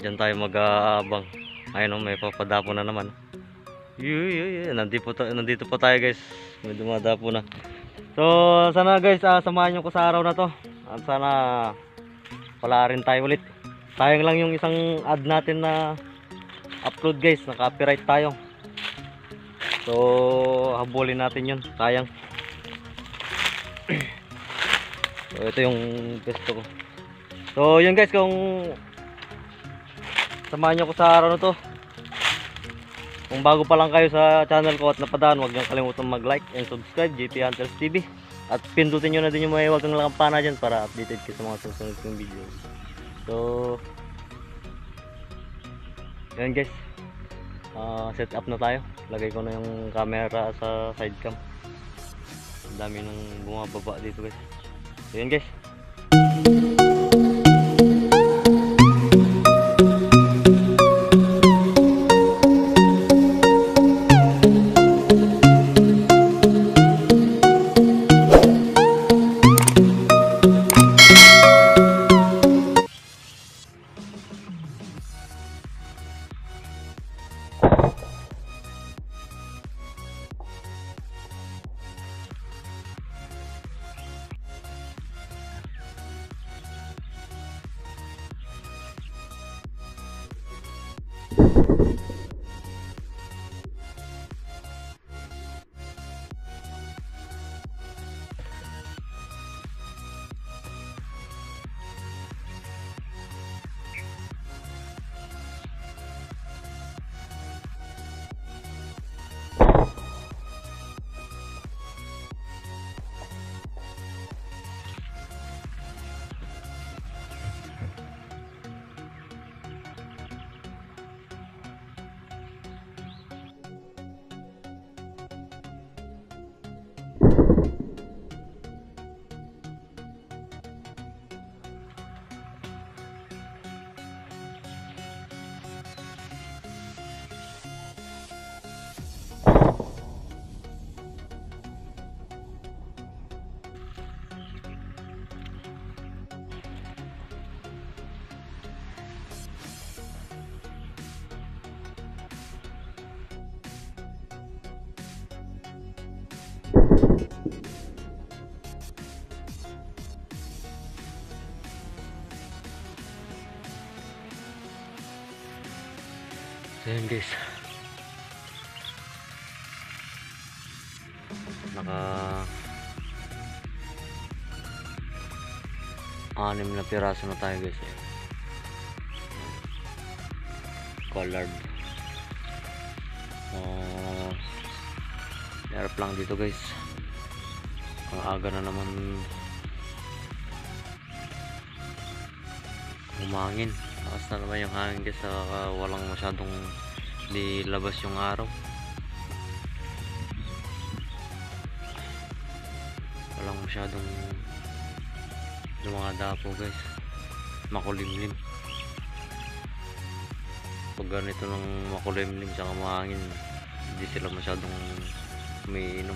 Diyan tayo mag-aabang. Ayun oh, may papadapo na naman. Nandito po tayo guys. May dumadapo na. So sana guys, samahan nyo ko sa araw na to. At sana wala rin tayo ulit. Sayang lang yung isang ad natin na upload guys. Na copyright tayo. So habulin natin yun. Sayang. So ito yung gusto ko. So yun guys, kung samahan nyo ko sa araw na to. Kung bago pa lang kayo sa channel ko at napadaan, huwag nyo kalimutan mag-like and subscribe, JP Hunters TV. At pindutin nyo na din yung may huwag kang kampana dyan para updated kayo sa mga susunod kong video. So yun guys, set up na tayo. Lagay ko na yung camera sa side cam. Ang dami nang bumababa dito guys. So yun guys. So yun guys, naka 6 na piraso na tayo guys eh. Collard. Meron lang dito guys. Ang aga na naman humangin. Taas na naman yung hangin guys, walang masyadong nilabas yung araw. Walang masyadong dumadapo guys. Makulimlim. Pag ganito ng makulimlim saka mahangin, hindi sila masyadong umiinom.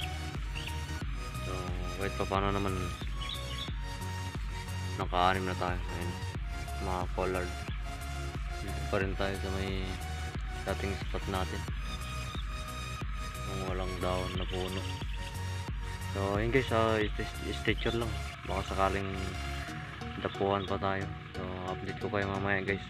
So kahit pa paano naman naka-6 na tayo. Ayun, mga collard. Dito pa rin tayo sa may dating spot natin, kung walang daon na puno. So yun guys, stay tuned lang, baka sakaling dapuhan pa tayo. So update ko kayo mamaya guys.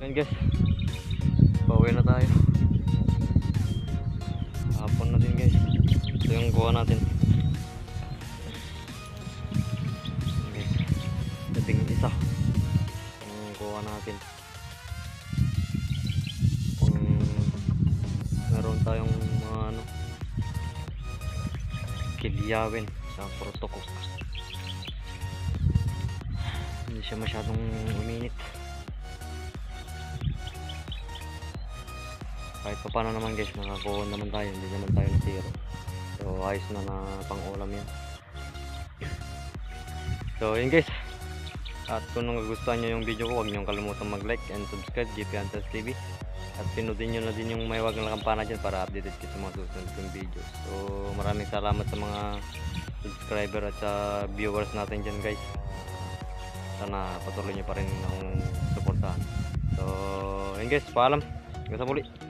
Ayan guys, pauwi na tayo. Hapon na din guys. Ito yung kuha natin. Ayan guys, dating isa yung kuha natin. Kung meron tayong mga ano, kilyawin sa protocol. Hindi siya masyadong uminit. Kahit pa paano naman guys, nakakuha naman tayo, hindi naman tayo natiro. So ayos na na pang ulam yan. So yun guys, at kung nagustuhan nyo yung video ko, huwag nyo kalimutan mag like and subscribe GP Hunters TV. At pinundin nyo na din yung may wag na kampana dyan para updated kayo sa mga susunod kong videos. So maraming salamat sa mga subscriber at sa viewers natin dyan guys. Sana patuloy nyo pa rin akong supportahan. So yun guys, paalam, hanggang sa muli.